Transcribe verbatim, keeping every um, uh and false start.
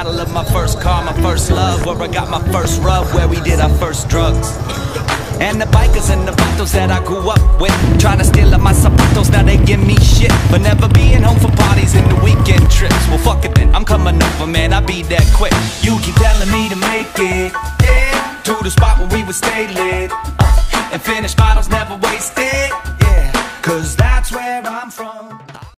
battle of my first car, my first love, where I got my first rub, where we did our first drugs. And the bikers and the vatos that I grew up with, trying to steal up my zapatos, now they give me shit for never being home for parties and the weekend trips. Well fuck it then, I'm coming over man, I be that quick. You keep telling me to make it, yeah, to the spot where we would stay lit, uh, and finish bottles never wasted.